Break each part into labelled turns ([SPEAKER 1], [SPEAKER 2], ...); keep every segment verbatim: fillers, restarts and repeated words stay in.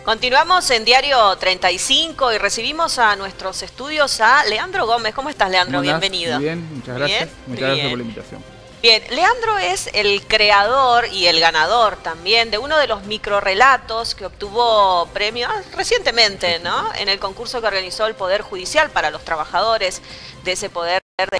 [SPEAKER 1] Continuamos en Diario treinta y cinco y recibimos a nuestros estudios a Leandro Gómez. ¿Cómo estás, Leandro?
[SPEAKER 2] ¿Cómo andás?
[SPEAKER 1] Bienvenido.
[SPEAKER 2] Muy bien, muchas gracias.
[SPEAKER 1] Bien,
[SPEAKER 2] muchas
[SPEAKER 1] bien.
[SPEAKER 2] gracias por la invitación.
[SPEAKER 1] Bien, Leandro es el creador y el ganador también de uno de los microrelatos que obtuvo premio recientemente, ¿no? En el concurso que organizó el Poder Judicial para los trabajadores de ese poder.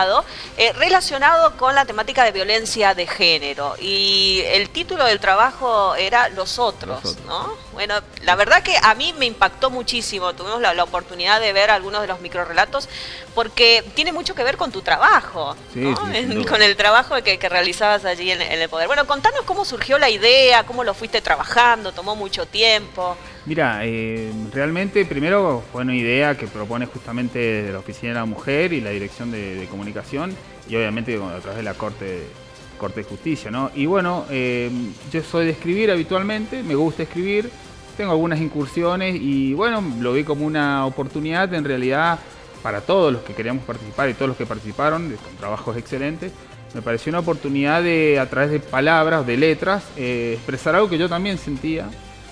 [SPEAKER 1] Eh, relacionado con la temática de violencia de género, y el título del trabajo era Los Otros,
[SPEAKER 2] Los Otros.
[SPEAKER 1] ¿no? Bueno, la verdad que a mí me impactó muchísimo. Tuvimos la, la oportunidad de ver algunos de los microrelatos porque tiene mucho que ver con tu trabajo,
[SPEAKER 2] Sí,
[SPEAKER 1] ¿no?
[SPEAKER 2] sí, sin
[SPEAKER 1] En-
[SPEAKER 2] duda.
[SPEAKER 1] con el trabajo que, que realizabas allí en, en el Poder. Bueno, contanos cómo surgió la idea, cómo lo fuiste trabajando, tomó mucho tiempo.
[SPEAKER 2] Mira, eh, realmente primero fue una idea que propone justamente la Oficina de la Mujer y la Dirección de, de Comunicación, y obviamente a través de la Corte, Corte de Justicia, ¿no? Y bueno, eh, yo soy de escribir habitualmente, me gusta escribir, tengo algunas incursiones y bueno, lo vi como una oportunidad en realidad para todos los que queríamos participar y todos los que participaron, con trabajos excelentes. Me pareció una oportunidad de, a través de palabras, de letras, eh, expresar algo que yo también sentía.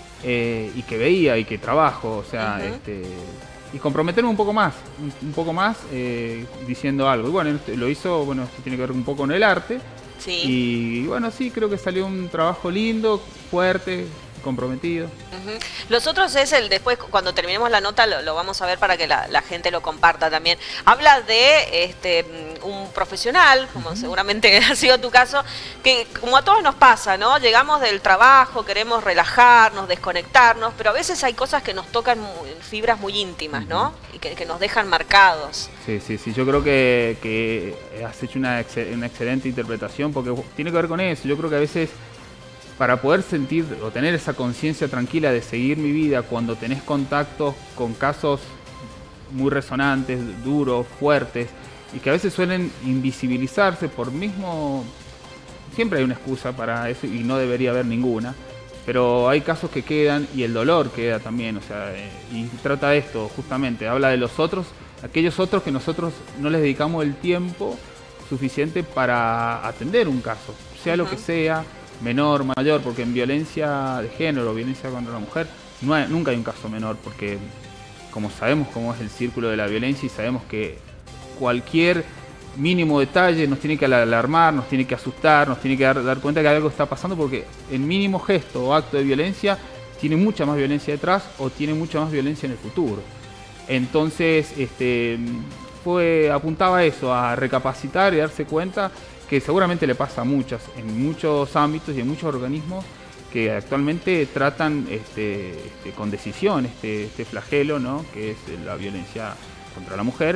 [SPEAKER 2] Eh, y que veía y que trabajo, o sea,
[SPEAKER 1] Uh-huh.
[SPEAKER 2] este, y comprometerme un poco más, un, un poco más eh, diciendo algo. Y bueno, este, lo hizo, bueno, esto tiene que ver un poco con el arte.
[SPEAKER 1] Sí.
[SPEAKER 2] Y bueno, sí, creo que salió un trabajo lindo, fuerte, comprometido.
[SPEAKER 1] Ujú. Los Otros es el, después cuando terminemos la nota lo, lo vamos a ver para que la, la gente lo comparta también. Habla de este un profesional, como
[SPEAKER 2] Uh-huh.
[SPEAKER 1] seguramente ha sido tu caso, que como a todos nos pasa, ¿no? Llegamos del trabajo, queremos relajarnos, desconectarnos, pero a veces hay cosas que nos tocan muy- fibras muy íntimas, ¿no?
[SPEAKER 2] Uh-huh.
[SPEAKER 1] Y que, que nos dejan marcados.
[SPEAKER 2] Sí, sí, sí, yo creo que, que has hecho una, excel- una excelente interpretación porque tiene que ver con eso. Yo creo que a veces para poder sentir o tener esa conciencia tranquila de seguir mi vida cuando tenés contactos con casos muy resonantes, duros, fuertes, y que a veces suelen invisibilizarse por mismo... Siempre hay una excusa para eso y no debería haber ninguna, pero hay casos que quedan y el dolor queda también, o sea, eh, y trata de esto justamente, habla de los otros, aquellos otros que nosotros no les dedicamos el tiempo suficiente para atender un caso, sea lo
[SPEAKER 1] Ujú.
[SPEAKER 2] que sea, menor, mayor, porque en violencia de género, violencia contra la mujer, no hay- nunca hay un caso menor, porque como sabemos cómo es el círculo de la violencia y sabemos que cualquier mínimo detalle nos tiene que alarmar, nos tiene que asustar, nos tiene que dar, dar cuenta que algo está pasando, porque el mínimo gesto o acto de violencia tiene mucha más violencia detrás o tiene mucha más violencia en el futuro. Entonces, este, fue, apuntaba a eso, a recapacitar y darse cuenta que seguramente le pasa a muchas, en muchos ámbitos y en muchos organismos que actualmente tratan este, este, con decisión este, este flagelo, ¿no? Que es la violencia contra la mujer.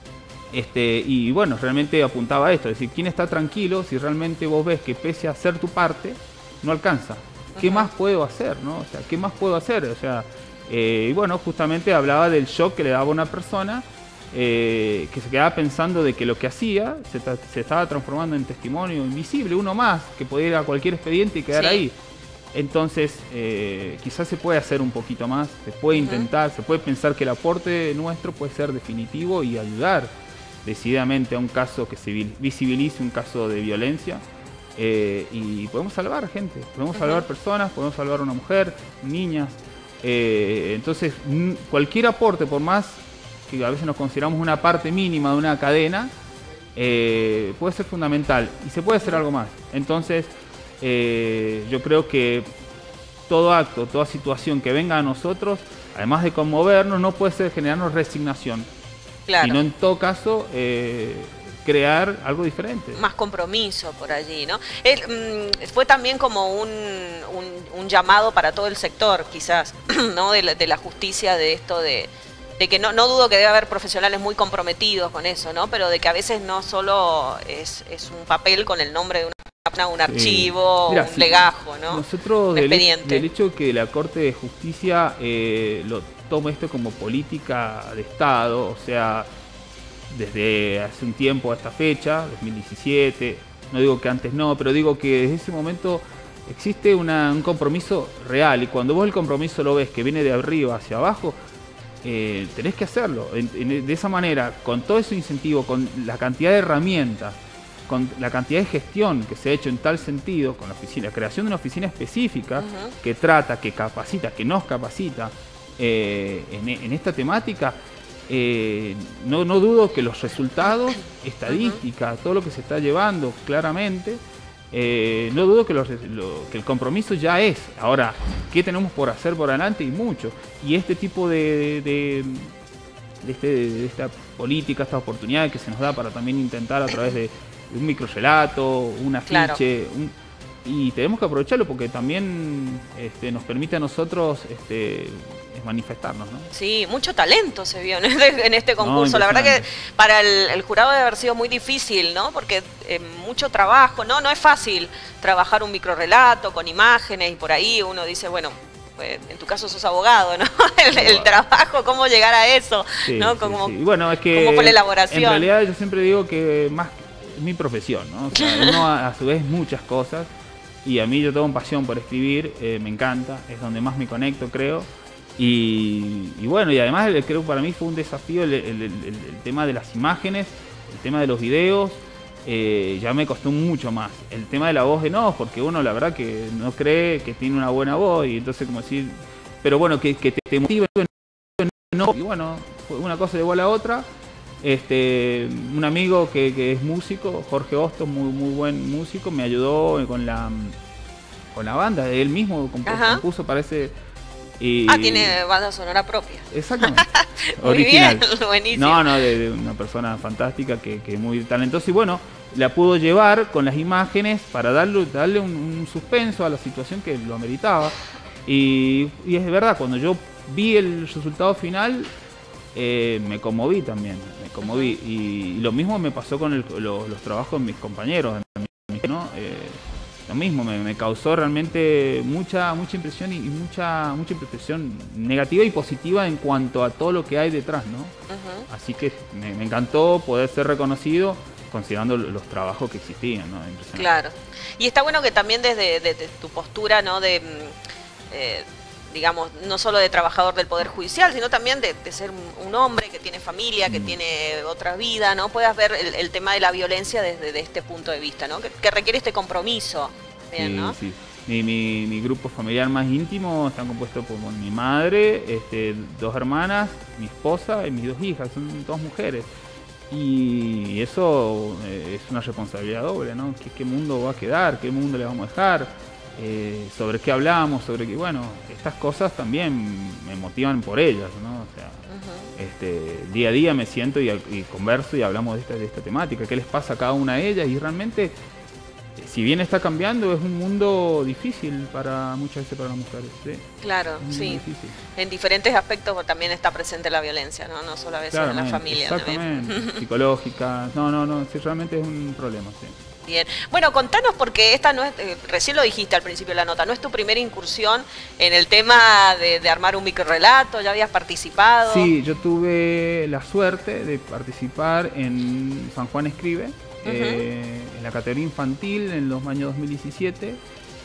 [SPEAKER 2] Este, y bueno, realmente apuntaba a esto, es decir, ¿quién está tranquilo si realmente vos ves que pese a hacer tu parte, no alcanza? ¿Qué
[SPEAKER 1] Ujú.
[SPEAKER 2] más puedo hacer, no? O sea, ¿qué más puedo hacer? O sea, eh, y bueno, justamente hablaba del shock que le daba a una persona eh, que se quedaba pensando de que lo que hacía se, ta- se estaba transformando en testimonio invisible, uno más, que podía ir a cualquier expediente y quedar
[SPEAKER 1] Sí.
[SPEAKER 2] ahí. Entonces, eh, quizás se puede hacer un poquito más, se puede
[SPEAKER 1] Ujú.
[SPEAKER 2] intentar, se puede pensar que el aporte nuestro puede ser definitivo y ayudar decididamente a un caso que se vi- visibilice un caso de violencia, eh, y podemos salvar gente, podemos
[SPEAKER 1] Ujú.
[SPEAKER 2] salvar personas, podemos salvar a una mujer, niñas. Eh, entonces, n- cualquier aporte, por más que a veces nos consideramos una parte mínima de una cadena, eh, puede ser fundamental y se puede hacer algo más. Entonces, eh, yo creo que todo acto, toda situación que venga a nosotros, además de conmovernos, no puede ser generarnos resignación,
[SPEAKER 1] Claro.
[SPEAKER 2] sino en todo caso eh, crear algo diferente.
[SPEAKER 1] Más compromiso por allí, ¿no? Él, mm, fue también como un, un, un llamado para todo el sector, quizás, ¿no? De la, de la justicia, de esto de, de que no, no dudo que debe haber profesionales muy comprometidos con eso, ¿no? Pero de que a veces no solo es, es un papel con el nombre de una persona, un archivo,
[SPEAKER 2] Mira,
[SPEAKER 1] un
[SPEAKER 2] sí,
[SPEAKER 1] legajo, ¿no?
[SPEAKER 2] Nosotros,
[SPEAKER 1] Un
[SPEAKER 2] del,
[SPEAKER 1] expediente.
[SPEAKER 2] del hecho que la Corte de Justicia eh, lo toma esto como política de Estado, o sea, desde hace un tiempo a esta fecha, dos mil diecisiete, no digo que antes no, pero digo que desde ese momento existe una, un compromiso real, y cuando vos el compromiso lo ves que viene de arriba hacia abajo, eh, tenés que hacerlo. En, en, de esa manera, con todo ese incentivo, con la cantidad de herramientas, con la cantidad de gestión que se ha hecho en tal sentido, con la oficina, la creación de una oficina específica uh-huh. que trata, que capacita, que nos capacita eh, en, en esta temática, eh, no, no dudo que los resultados, estadísticas, uh-huh. todo lo que se está llevando claramente, eh, no dudo que, los, lo, que el compromiso ya es. Ahora, ¿qué tenemos por hacer por adelante? Y mucho. Y este tipo de... de De, este, de esta política, esta oportunidad que se nos da para también intentar a través de, de un microrelato, un afiche, claro. un, y tenemos que aprovecharlo porque también este, nos permite a nosotros este, manifestarnos, ¿no?
[SPEAKER 1] Sí, mucho talento se vio en este, en este concurso. No, la verdad que para el, el jurado debe haber sido muy difícil, ¿no? Porque eh, mucho trabajo, ¿no? No es fácil trabajar un microrelato con imágenes y por ahí uno dice, bueno, en tu caso sos abogado, ¿no? El, el trabajo, cómo llegar a eso, sí, ¿no? Como,
[SPEAKER 2] sí, sí. Bueno, es que
[SPEAKER 1] cómo fue la elaboración.
[SPEAKER 2] En realidad yo siempre digo que más es mi profesión, ¿no? O sea, uno a, a su vez muchas cosas y a mí yo tengo pasión por escribir, eh, me encanta, es donde más me conecto, creo. Y, y bueno, y además creo que para mí fue un desafío el, el, el, el tema de las imágenes, el tema de los videos. Eh, ya me costó mucho más. El tema de la voz de no, porque uno la verdad que no cree que tiene una buena voz y entonces como decir, pero bueno, que, que te, te motive, no, y bueno, una cosa llevó a la otra. Este, un amigo que, que es músico, Jorge Hostos, muy, muy buen músico, me ayudó con la, con la banda, él mismo compuso, compuso parece. Y...
[SPEAKER 1] Ah, tiene banda sonora propia.
[SPEAKER 2] Exactamente.
[SPEAKER 1] Muy
[SPEAKER 2] original.
[SPEAKER 1] Bien, buenísimo.
[SPEAKER 2] No, no, de, de una persona fantástica que, que muy talentosa y bueno, la pudo llevar con las imágenes para darle, darle un, un suspenso a la situación que lo ameritaba. Y, y es verdad, cuando yo vi el resultado final, eh, me conmoví también, me conmoví. Y, y lo mismo me pasó con el, lo, los trabajos de mis compañeros, ¿no? Eh, Lo mismo, me, me causó realmente mucha mucha impresión y, y mucha mucha impresión negativa y positiva en cuanto a todo lo que hay detrás, ¿no? Uh-huh. Así que me, me encantó poder ser reconocido considerando los trabajos que existían, ¿no?
[SPEAKER 1] Claro. Y está bueno que también desde, desde tu postura, ¿no? De, eh, digamos, no solo de trabajador del Poder Judicial, sino también de, de ser un, un hombre que tiene familia, que mm. tiene otra vida, ¿no? Puedas ver el, el tema de la violencia desde de este punto de vista, ¿no? Que, que requiere este compromiso. Bien,
[SPEAKER 2] sí,
[SPEAKER 1] ¿no?
[SPEAKER 2] Sí. Mi, mi, mi grupo familiar más íntimo está compuesto por mi madre, este, dos hermanas, mi esposa y mis dos hijas, son dos mujeres. Y eso eh, es una responsabilidad doble, ¿no? ¿Qué, qué mundo va a quedar? ¿Qué mundo le vamos a dejar? Eh, sobre qué hablamos, sobre qué, bueno, estas cosas también me motivan por ellas, ¿no? O sea, uh-huh. este, día a día me siento y, y converso y hablamos de esta, de esta temática, qué les pasa a cada una de ellas y realmente, si bien está cambiando, es un mundo difícil para muchas veces para las mujeres. ¿Sí?
[SPEAKER 1] Claro, sí. Difícil. En diferentes aspectos también está presente la violencia, ¿no? No solo a veces en la familia.
[SPEAKER 2] Exactamente, también. Psicológica, no, no, no, sí, realmente es un problema, sí.
[SPEAKER 1] Bien. Bueno, contanos porque esta no es, eh, recién lo dijiste al principio de la nota, no es tu primera incursión en el tema de, de armar un microrelato, ya habías participado.
[SPEAKER 2] Sí, yo tuve la suerte de participar en San Juan Escribe, uh-huh. eh, en la categoría infantil en los años dos mil diecisiete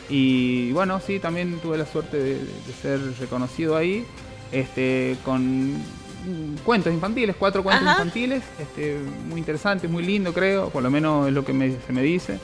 [SPEAKER 2] y bueno, sí, también tuve la suerte de, de ser reconocido ahí, este, con cuentos infantiles, cuatro cuentos Ajá. infantiles, este, muy interesante, muy lindo creo, por lo menos es lo que me, se me dice,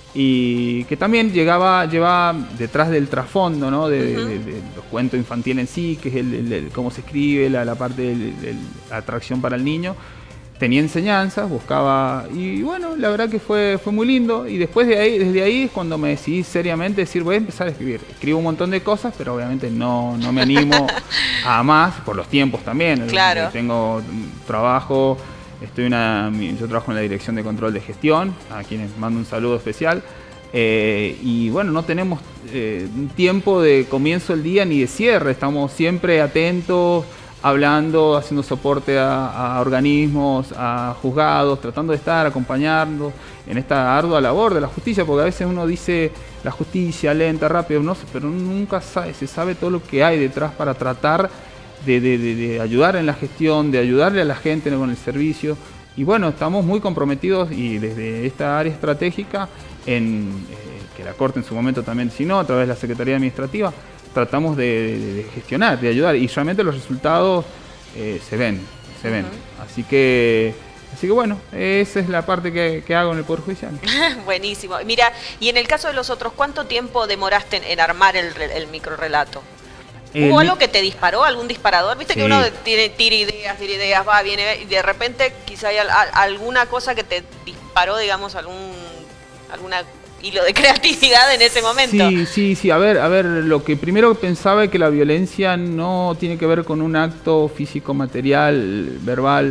[SPEAKER 2] y que también llegaba, llevaba detrás del trasfondo, ¿no? de, uh-huh. de, de, de los cuentos infantiles en sí, que es el, el, el cómo se escribe, la, la parte de la atracción para el niño. Tenía enseñanzas, buscaba, y bueno, la verdad que fue, fue muy lindo, y después de ahí, desde ahí es cuando me decidí seriamente decir, voy a empezar a escribir. Escribo un montón de cosas, pero obviamente no, no me animo a más, por los tiempos también.
[SPEAKER 1] Claro.
[SPEAKER 2] Tengo trabajo, estoy una, yo trabajo en la Dirección de Control de Gestión, a quienes mando un saludo especial, eh, y bueno, no tenemos eh, un tiempo de comienzo del día ni de cierre, estamos siempre atentos, hablando, haciendo soporte a, a organismos, a juzgados, tratando de estar acompañando en esta ardua labor de la justicia, porque a veces uno dice la justicia lenta, rápido, no, pero nunca sabe, se sabe todo lo que hay detrás para tratar de, de, de, de ayudar en la gestión, de ayudarle a la gente con el servicio. Y bueno, estamos muy comprometidos y desde esta área estratégica, en, eh, que la Corte en su momento también designó a través de la Secretaría Administrativa, tratamos de, de, de gestionar, de ayudar y realmente los resultados eh, se ven, se ven. Uh-huh. Así que Así que bueno, esa es la parte que, que hago en el Poder Judicial.
[SPEAKER 1] Buenísimo. Mira, y en el caso de los otros, ¿cuánto tiempo demoraste en, en armar el, el microrrelato? ¿Hubo algo que te disparó, algún disparador? Viste sí. que uno tiene, tira ideas, tira ideas, va, viene, y de repente quizá hay al, a, alguna cosa que te disparó, digamos, algún alguna hilo de creatividad en ese momento.
[SPEAKER 2] Sí, sí, sí. A ver, a ver, lo que primero pensaba es que la violencia no tiene que ver con un acto físico, material, verbal,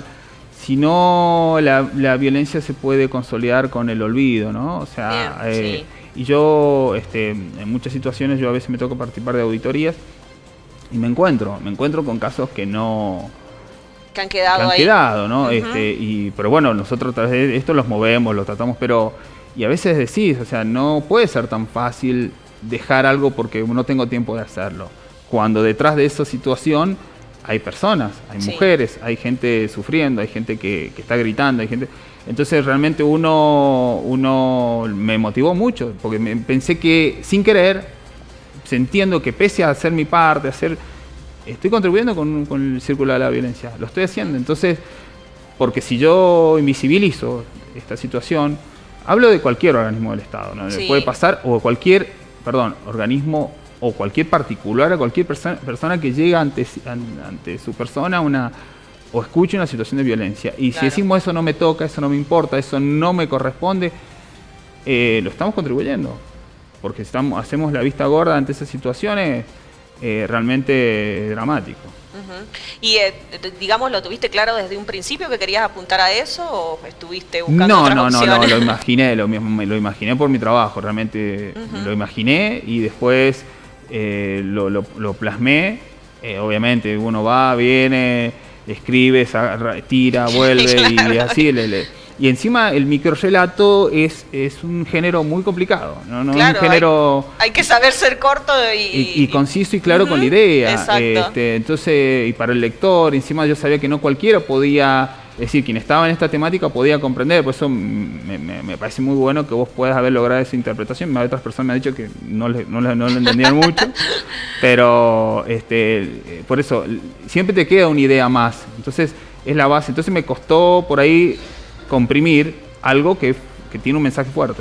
[SPEAKER 2] sino la, la violencia se puede consolidar con el olvido, ¿no? O sea, Bien, eh, sí. y yo, este, en muchas situaciones, yo a veces me toca participar de auditorías, y me encuentro, me encuentro con casos que no...
[SPEAKER 1] Que han quedado
[SPEAKER 2] que han
[SPEAKER 1] ahí.
[SPEAKER 2] quedado, ¿no?
[SPEAKER 1] Uh-huh.
[SPEAKER 2] este, y, pero bueno, nosotros a través de esto los movemos, los tratamos, pero... Y a veces decís, o sea, no puede ser tan fácil dejar algo porque no tengo tiempo de hacerlo. Cuando detrás de esa situación hay personas, hay sí. mujeres, hay gente sufriendo, hay gente que, que está gritando, hay gente... Entonces realmente uno, uno me motivó mucho, porque me, pensé que sin querer... entiendo que pese a hacer mi parte, hacer, estoy contribuyendo con, con el círculo de la violencia, lo estoy haciendo. Entonces, porque si yo invisibilizo esta situación, hablo de cualquier organismo del Estado, ¿no? Sí. Puede pasar, o cualquier, perdón, organismo o cualquier particular, o cualquier perso persona que llega ante, ante su persona una, o escuche una situación de violencia. Y claro. si decimos eso no me toca, eso no me importa, eso no me corresponde, eh, lo estamos contribuyendo. Porque estamos, hacemos la vista gorda ante esas situaciones, eh, realmente dramático.
[SPEAKER 1] Uh-huh. Y eh, digamos, ¿lo tuviste claro desde un principio que querías apuntar a eso o estuviste buscando
[SPEAKER 2] no,
[SPEAKER 1] otras
[SPEAKER 2] no,
[SPEAKER 1] opciones?
[SPEAKER 2] No, no, lo imaginé, lo, lo imaginé por mi trabajo, realmente uh-huh. lo imaginé y después eh, lo, lo, lo plasmé. Eh, obviamente uno va, viene, escribe, tira, vuelve claro. y así le... le Y encima el microrrelato es, es un género muy complicado, ¿no? No
[SPEAKER 1] claro,
[SPEAKER 2] es un género...
[SPEAKER 1] Hay, hay que saber ser corto y...
[SPEAKER 2] Y, y conciso y claro uh-huh, con la idea.
[SPEAKER 1] Exacto.
[SPEAKER 2] Este, entonces, y para el lector, encima yo sabía que no cualquiera podía... Es decir, quien estaba en esta temática podía comprender, por eso me, me, me parece muy bueno que vos puedas haber logrado esa interpretación. Otras personas me han dicho que no, le, no, le, no lo entendían mucho, pero este, por eso siempre te queda una idea más. Entonces, es la base. Entonces me costó por ahí... comprimir algo que, que tiene un mensaje fuerte.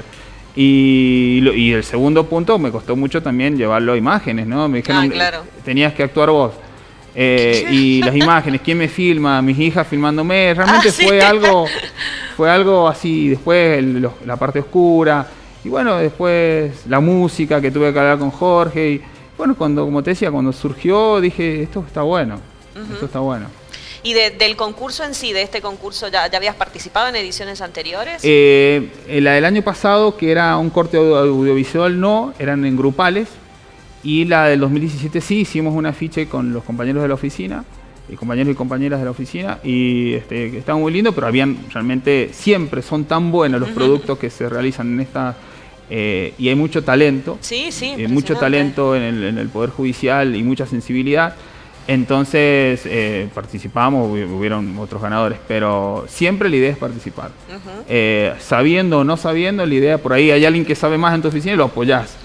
[SPEAKER 2] Y, y el segundo punto, me costó mucho también llevarlo a imágenes, ¿no? Me dijeron, ah, claro. tenías que actuar vos. Eh, y las imágenes, ¿quién me filma? Mis hijas filmándome. Realmente ah, ¿sí? fue algo fue algo así. Después el, lo, la parte oscura. Y bueno, después la música que tuve que hablar con Jorge. Y bueno, cuando, como te decía, cuando surgió, dije, esto está bueno. Uh-huh. Esto está bueno.
[SPEAKER 1] ¿Y de, del concurso en sí, de este concurso, ya, ya habías participado en ediciones anteriores?
[SPEAKER 2] Eh, la del año pasado, que era un corte audiovisual, no, eran en grupales. Y la del dos mil diecisiete sí, hicimos un afiche con los compañeros de la oficina, y compañeros y compañeras de la oficina, y este, estaba muy lindo, pero habían realmente, siempre son tan buenos los uh-huh. productos que se realizan en esta... Eh, y hay mucho talento.
[SPEAKER 1] Sí, sí.
[SPEAKER 2] Eh, mucho talento en el, en el Poder Judicial y mucha sensibilidad. Entonces eh, participamos, hubieron otros ganadores, pero siempre la idea es participar. Uh-huh. eh, sabiendo o no sabiendo, la idea, por ahí hay alguien que sabe más en tu oficina y lo apoyás.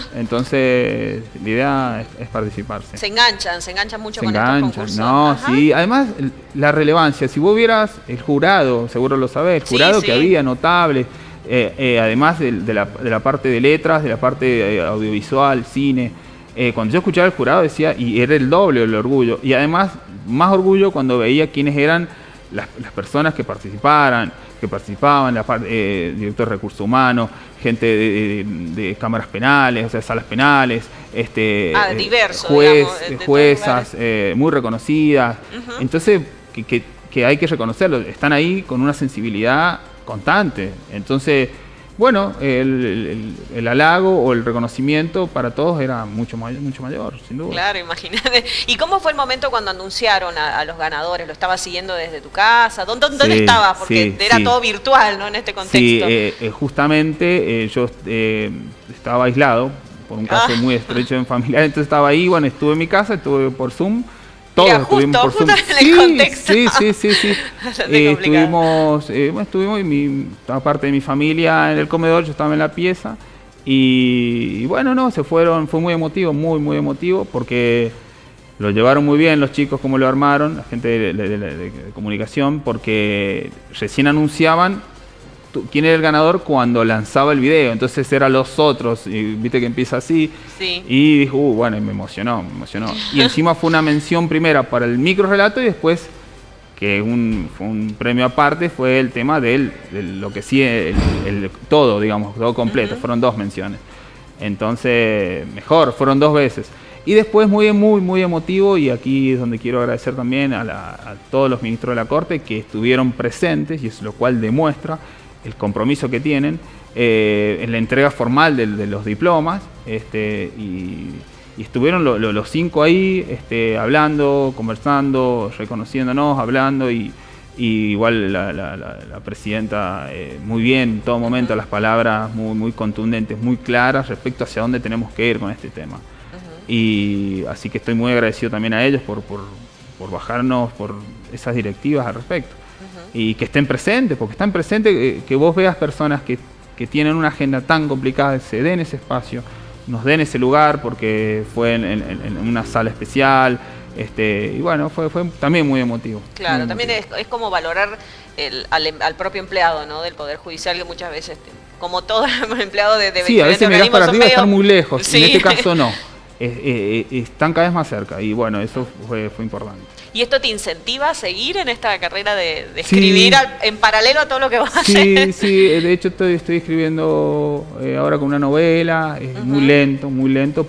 [SPEAKER 2] Entonces la idea es, es participarse.
[SPEAKER 1] Se enganchan, se enganchan mucho
[SPEAKER 2] se
[SPEAKER 1] con
[SPEAKER 2] enganchan,
[SPEAKER 1] estos concursos.
[SPEAKER 2] No,
[SPEAKER 1] Ajá.
[SPEAKER 2] sí, además la relevancia, si vos vieras el jurado, seguro lo sabés, el jurado sí, que sí. había notable, eh, eh, además de, de, la, de la parte de letras, de la parte eh, audiovisual, cine. Eh, cuando yo escuchaba al jurado decía, y era el doble el orgullo, y además más orgullo cuando veía quiénes eran las, las personas que participaran, que participaban, la parte, eh, director de recursos humanos, gente de, de, de cámaras penales, o sea, salas penales, este,
[SPEAKER 1] ah, diverso,
[SPEAKER 2] juez,
[SPEAKER 1] digamos, de, de
[SPEAKER 2] juezas eh, muy reconocidas. Uh-huh. Entonces, que, que, que hay que reconocerlo, están ahí con una sensibilidad constante. Entonces, bueno, el, el, el halago o el reconocimiento para todos era mucho mayor, mucho mayor, sin duda.
[SPEAKER 1] Claro, imagínate. ¿Y cómo fue el momento cuando anunciaron a, a los ganadores? ¿Lo estabas siguiendo desde tu casa? ¿Dónde, dónde
[SPEAKER 2] sí,
[SPEAKER 1] estabas? Porque
[SPEAKER 2] sí,
[SPEAKER 1] era
[SPEAKER 2] sí.
[SPEAKER 1] todo virtual, ¿no? En este contexto.
[SPEAKER 2] Sí, eh, eh, justamente eh, yo eh, estaba aislado por un caso ah. muy estrecho en familia, entonces estaba ahí, bueno, estuve en mi casa, estuve por Zoom. Todos
[SPEAKER 1] Mira,
[SPEAKER 2] estuvimos
[SPEAKER 1] justo,
[SPEAKER 2] por Zoom.
[SPEAKER 1] Justo en el
[SPEAKER 2] sí,
[SPEAKER 1] contexto.
[SPEAKER 2] sí, sí, sí, sí. eh, estuvimos, eh, bueno, estuvimos, mi, aparte de mi familia en el comedor, yo estaba en la pieza y, y bueno, no, se fueron, fue muy emotivo, muy, muy emotivo, porque lo llevaron muy bien los chicos, como lo armaron, la gente de, de, de, de, de comunicación, porque recién anunciaban quién era el ganador cuando lanzaba el video, entonces eran los otros, y viste que empieza así,
[SPEAKER 1] sí.
[SPEAKER 2] y dijo, uh, bueno, me emocionó, me emocionó. Y encima fue una mención primera para el micro relato y después, que un, fue un premio aparte, fue el tema de, de lo que sí, el, el, todo, digamos, todo completo, uh-huh. Fueron dos menciones. Entonces, mejor, fueron dos veces. Y después muy, muy, muy emotivo, y aquí es donde quiero agradecer también a, la, a todos los ministros de la Corte que estuvieron presentes, y es lo cual demuestra el compromiso que tienen eh, en la entrega formal de, de los diplomas, este, y, y estuvieron lo, lo, los cinco ahí este, hablando, conversando, reconociéndonos, hablando, y, y igual la, la, la, la presidenta eh, muy bien en todo momento, las palabras muy, muy contundentes, muy claras respecto hacia dónde tenemos que ir con este tema. Uh-huh. Y así que estoy muy agradecido también a ellos por, por, por bajarnos por esas directivas al respecto. Y que estén presentes, porque están presentes, eh, que vos veas personas que, que tienen una agenda tan complicada, se den ese espacio, nos den ese lugar, porque fue en, en, en una sala especial, este, y bueno, fue, fue también muy emotivo.
[SPEAKER 1] Claro,
[SPEAKER 2] muy
[SPEAKER 1] también
[SPEAKER 2] emotivo.
[SPEAKER 1] Es, es como valorar el, al, al propio empleado, ¿no?, del Poder Judicial, que muchas veces, como todos los empleados de, de
[SPEAKER 2] sí, a veces mirás para arriba, medio... están muy lejos, sí. En este caso no, es, eh, están cada vez más cerca, y bueno, eso fue, fue importante.
[SPEAKER 1] ¿Y esto te incentiva a seguir en esta carrera de, de escribir sí. al, en paralelo a todo lo que vas
[SPEAKER 2] sí,
[SPEAKER 1] a hacer?
[SPEAKER 2] Sí, de hecho estoy, estoy escribiendo eh, ahora con una novela, es uh-huh. muy lento, muy lento,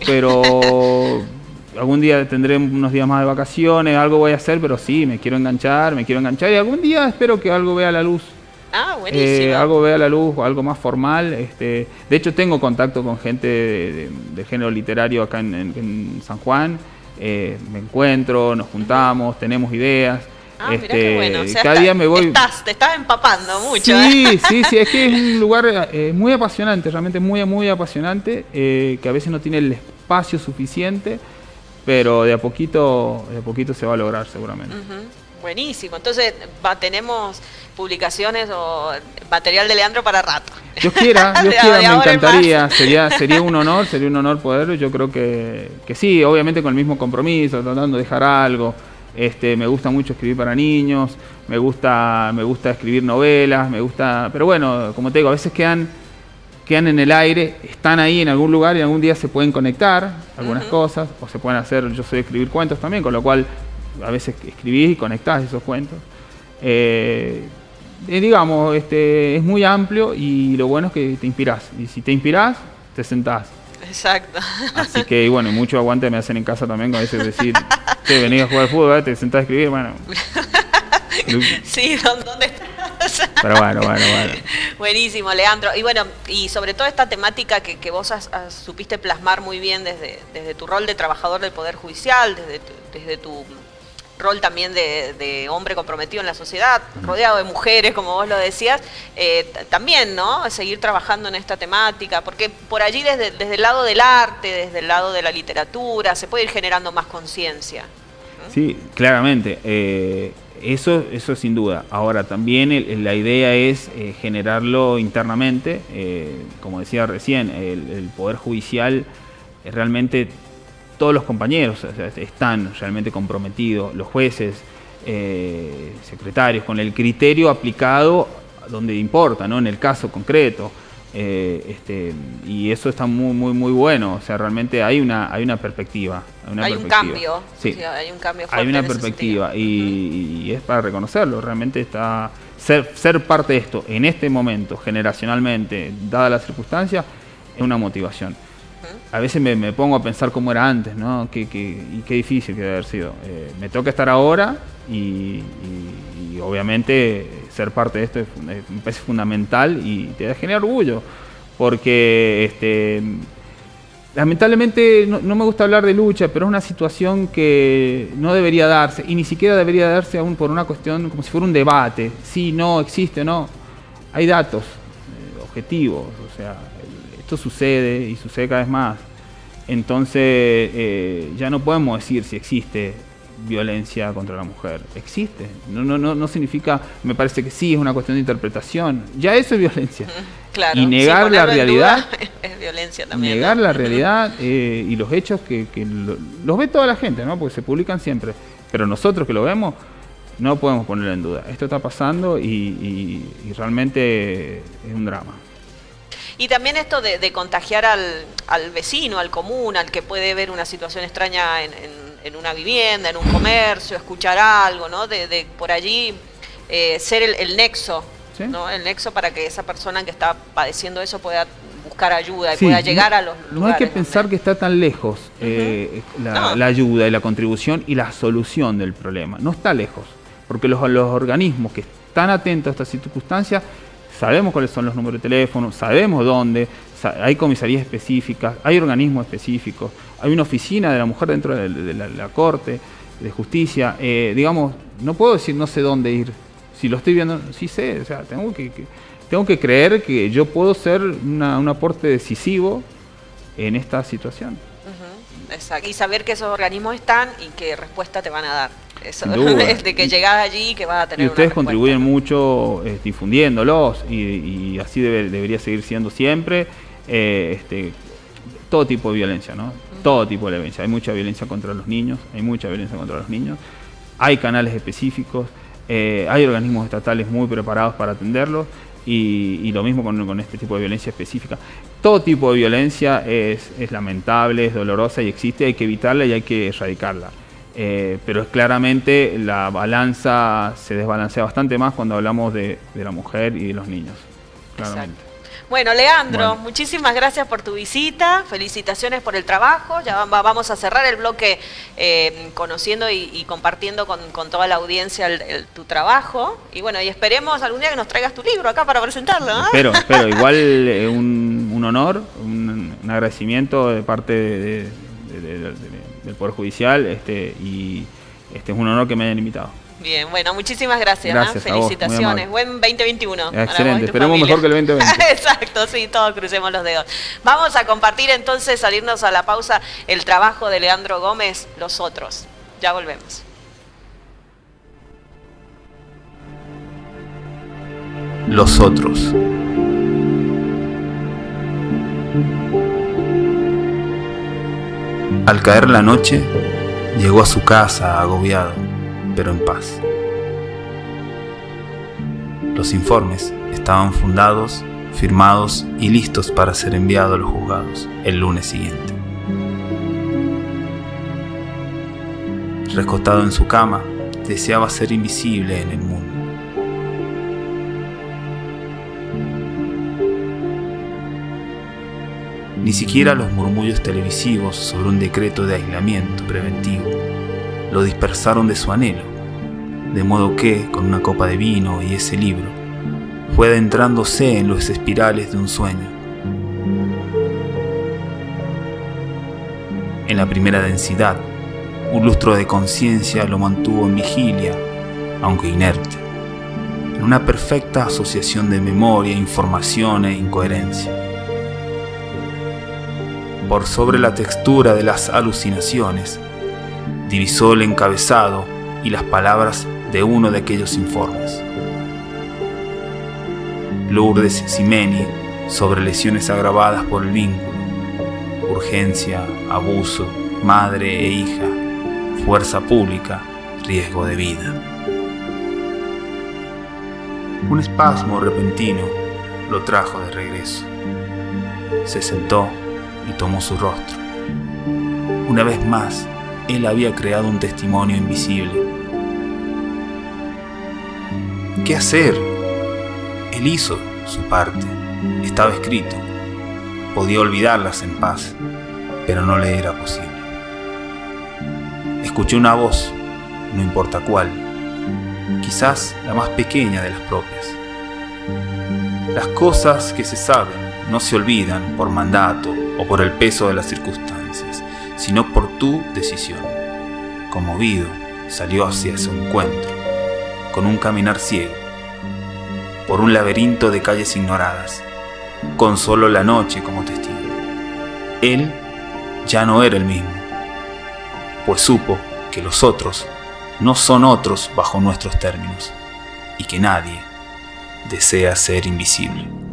[SPEAKER 2] pero algún día tendré unos días más de vacaciones, algo voy a hacer, pero sí, me quiero enganchar, me quiero enganchar, y algún día espero que algo vea la luz.
[SPEAKER 1] Ah, buenísimo.
[SPEAKER 2] Eh, algo vea la luz, algo más formal. Este, de hecho tengo contacto con gente de, de, de género literario acá en, en, en San Juan. Eh, me encuentro, nos juntamos, tenemos ideas.
[SPEAKER 1] Ah,
[SPEAKER 2] este,
[SPEAKER 1] mirá qué bueno. O sea,
[SPEAKER 2] cada
[SPEAKER 1] está,
[SPEAKER 2] día me voy.
[SPEAKER 1] Estás, te estás empapando mucho.
[SPEAKER 2] Sí,
[SPEAKER 1] ¿eh?
[SPEAKER 2] sí, sí, es que es un lugar eh, muy apasionante, realmente muy, muy apasionante, eh, que a veces no tiene el espacio suficiente, pero de a poquito, de a poquito se va a lograr seguramente.
[SPEAKER 1] Uh-huh. Buenísimo. Entonces va, tenemos publicaciones o material de Leandro para rato.
[SPEAKER 2] Dios quiera, Dios quiera, me encantaría, sería, sería un honor, sería un honor poderlo, yo creo que, que sí, obviamente con el mismo compromiso, tratando de dejar algo. Este, me gusta mucho escribir para niños, me gusta, me gusta escribir novelas, me gusta, pero bueno, como te digo, a veces quedan, quedan en el aire, están ahí en algún lugar y algún día se pueden conectar algunas uh-huh. cosas, o se pueden hacer, yo soy de escribir cuentos también, con lo cual a veces escribís y conectás esos cuentos. Eh, Eh, digamos, este, es muy amplio y lo bueno es que te inspirás. Y si te inspirás, te sentás.
[SPEAKER 1] Exacto.
[SPEAKER 2] Así que, y bueno, mucho aguante me hacen en casa también, con a veces decir, te venís a jugar al fútbol, te sentás a escribir, bueno.
[SPEAKER 1] Sí, ¿dónde estás?
[SPEAKER 2] Pero bueno, bueno, bueno.
[SPEAKER 1] Buenísimo, Leandro. Y bueno, y sobre todo esta temática que, que vos has, has, supiste plasmar muy bien desde, desde tu rol de trabajador del Poder Judicial, desde tu, desde tu rol también de, de hombre comprometido en la sociedad, rodeado de mujeres, como vos lo decías, eh, también, ¿no? Seguir trabajando en esta temática, porque por allí desde, desde el lado del arte, desde el lado de la literatura, se puede ir generando más conciencia. ¿Mm?
[SPEAKER 2] Sí, claramente, eh, eso, eso sin duda. Ahora, también el, la idea es eh, generarlo internamente, eh, como decía recién, el, el Poder Judicial eh, realmente... Todos los compañeros o sea, están realmente comprometidos, los jueces, eh, secretarios, con el criterio aplicado donde importa, ¿no? En el caso concreto. Eh, este, y eso está muy, muy, muy bueno. O sea, realmente hay una, hay una perspectiva. Hay, una
[SPEAKER 1] hay
[SPEAKER 2] perspectiva.
[SPEAKER 1] un cambio.
[SPEAKER 2] Sí.
[SPEAKER 1] Sí, hay un cambio fuerte
[SPEAKER 2] hay una
[SPEAKER 1] en
[SPEAKER 2] perspectiva
[SPEAKER 1] ese
[SPEAKER 2] y, y es para reconocerlo. Realmente está ser, ser parte de esto en este momento, generacionalmente, dadas las circunstancias, es una motivación. A veces me, me pongo a pensar cómo era antes, ¿no? Qué, qué, y qué difícil que debe haber sido. Eh, me toca estar ahora y, y, y obviamente ser parte de esto es, es fundamental y te da generar orgullo. Porque este, lamentablemente no, no me gusta hablar de lucha, pero es una situación que no debería darse y ni siquiera debería darse aún por una cuestión como si fuera un debate. Sí, no, existe o no. Hay datos eh, objetivos, o sea... Esto sucede y sucede cada vez más. Entonces eh, ya no podemos decir si existe violencia contra la mujer. Existe. No, no, no, no significa, me parece que sí, es una cuestión de interpretación. Ya eso es violencia.
[SPEAKER 1] Claro,
[SPEAKER 2] y negar
[SPEAKER 1] sí,
[SPEAKER 2] la realidad
[SPEAKER 1] es violencia también.
[SPEAKER 2] Negar
[SPEAKER 1] ¿no?
[SPEAKER 2] la realidad eh, y los hechos que, que lo, los ve toda la gente, ¿no? Porque se publican siempre. Pero nosotros que lo vemos, no podemos ponerlo en duda. Esto está pasando y, y, y realmente es un drama.
[SPEAKER 1] Y también esto de, de contagiar al, al vecino, al común, al que puede ver una situación extraña en, en, en una vivienda, en un comercio, escuchar algo, ¿no? De, de por allí eh, ser el, el nexo, ¿sí? ¿no? El nexo para que esa persona que está padeciendo eso pueda buscar ayuda y sí, pueda llegar
[SPEAKER 2] no,
[SPEAKER 1] a los lugares.
[SPEAKER 2] No hay que pensar donde... que está tan lejos uh-huh. eh, la, no. la ayuda y la contribución y la solución del problema. No está lejos, porque los, los organismos que están atentos a estas circunstancias sabemos cuáles son los números de teléfono, sabemos dónde, hay comisarías específicas, hay organismos específicos, hay una oficina de la mujer dentro de la, de la, la Corte de Justicia. Eh, digamos, no puedo decir no sé dónde ir. Si lo estoy viendo, sí sé, o sea, tengo que, que, tengo que creer que yo puedo ser una, un aporte decisivo en esta situación.
[SPEAKER 1] Uh-huh. Exacto. Y saber que esos organismos están y qué respuesta te van a dar. Eso, es de que llegas allí que vas a tener.
[SPEAKER 2] Y ustedes
[SPEAKER 1] una
[SPEAKER 2] contribuyen mucho eh, difundiéndolos y, y así debe, debería seguir siendo siempre. Eh, este, todo tipo de violencia, ¿no? Uh-huh. Todo tipo de violencia. Hay mucha violencia contra los niños, hay mucha violencia contra los niños. Hay canales específicos, eh, hay organismos estatales muy preparados para atenderlos y, y lo mismo con, con este tipo de violencia específica. Todo tipo de violencia es, es lamentable, es dolorosa y existe, hay que evitarla y hay que erradicarla. Eh, pero claramente la balanza se desbalancea bastante más cuando hablamos de, de la mujer y de los niños, claramente.
[SPEAKER 1] Exacto. Bueno, Leandro,
[SPEAKER 2] bueno.
[SPEAKER 1] muchísimas gracias por tu visita, felicitaciones por el trabajo, ya va, vamos a cerrar el bloque eh, conociendo y, y compartiendo con, con toda la audiencia el, el, tu trabajo, y bueno, y esperemos algún día que nos traigas tu libro acá para presentarlo, ¿no?
[SPEAKER 2] Espero, espero, igual eh, un, un honor, un, un agradecimiento de parte de, de, de, de, de, del Poder Judicial, este, y este es un honor que me hayan invitado.
[SPEAKER 1] Bien, bueno, muchísimas gracias,
[SPEAKER 2] gracias
[SPEAKER 1] ¿eh? Felicitaciones, vos, buen veinte veintiuno.
[SPEAKER 2] Excelente, esperemos mejor que el veinte veinte.
[SPEAKER 1] Exacto, sí, todos crucemos los dedos. Vamos a compartir entonces, salirnos a la pausa, el trabajo de Leandro Gómez, Los Otros. Ya volvemos.
[SPEAKER 3] Los Otros. Al caer la noche, llegó a su casa agobiado, pero en paz. Los informes estaban fundados, firmados y listos para ser enviados a los juzgados el lunes siguiente. Recostado en su cama, deseaba ser invisible en el mundo. Ni siquiera los murmullos televisivos sobre un decreto de aislamiento preventivo lo dispersaron de su anhelo, de modo que, con una copa de vino y ese libro, fue adentrándose en los espirales de un sueño. En la primera densidad, un lustro de conciencia lo mantuvo en vigilia, aunque inerte, en una perfecta asociación de memoria, información e incoherencia. Por sobre la textura de las alucinaciones, divisó el encabezado y las palabras de uno de aquellos informes. Lourdes Ximeni sobre lesiones agravadas por el vínculo, urgencia, abuso, madre e hija, fuerza pública, riesgo de vida. Un espasmo repentino lo trajo de regreso. Se sentó y tomó su rostro. Una vez más, él había creado un testimonio invisible. ¿Qué hacer? Él hizo su parte. Estaba escrito. Podía olvidarlas en paz, pero no le era posible. Escuché una voz, no importa cuál, quizás la más pequeña de las propias. Las cosas que se saben no se olvidan por mandato o por el peso de las circunstancias, sino por tu decisión. Conmovido, salió hacia su encuentro, con un caminar ciego, por un laberinto de calles ignoradas, con solo la noche como testigo. Él ya no era el mismo, pues supo que los otros no son otros bajo nuestros términos, y que nadie desea ser invisible.